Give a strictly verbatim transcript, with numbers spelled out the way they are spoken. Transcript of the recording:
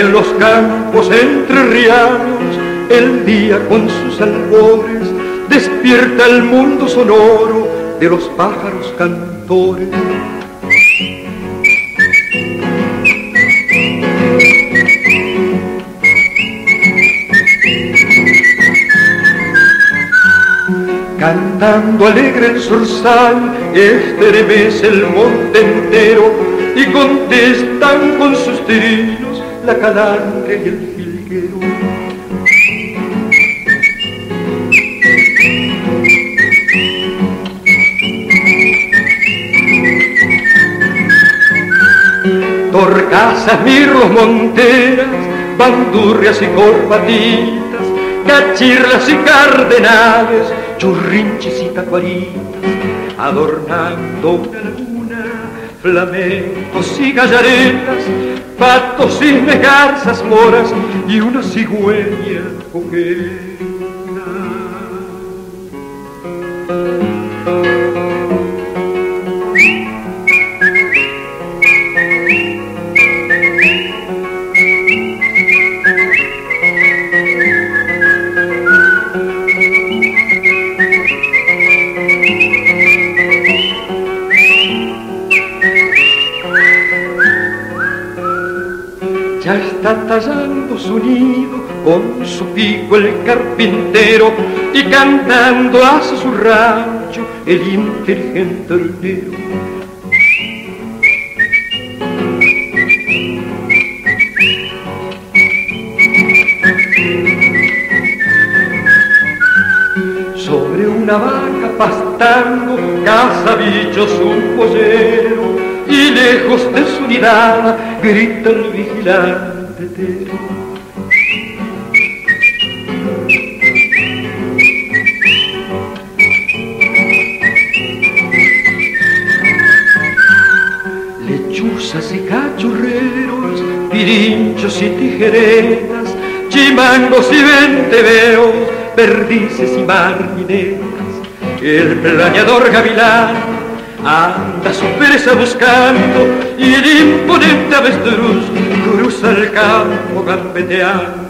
En los campos entrerrianos, el día con sus albores despierta el mundo sonoro de los pájaros cantores. Cantando alegre el zorzal, estremece el monte entero y contestan con sus trinos la calandria y el jilguero. Torcasas, mirlos, monteras, bandurrias y corbatitas, cachirlas y cardenales, churrinches y tacuaritas, adornando una laguna, flamencos y gallaretas, patos, cisnes, garzas, moras y una cigüeña coqueta. Ya está tallando su nido con su pico el carpintero y cantando hacia su rancho el inteligente hornero. Sobre una vaca pastando caza bichos un pollero y lejos de su nidada grita el vigilante tero. Lechuzas y cachurreros, pirinchos y tijeretas, chimangos y venteveos, perdices y margineras, el planeador gavilán anda su presa buscando y el imponente avestruz cruza el campo gambeteando.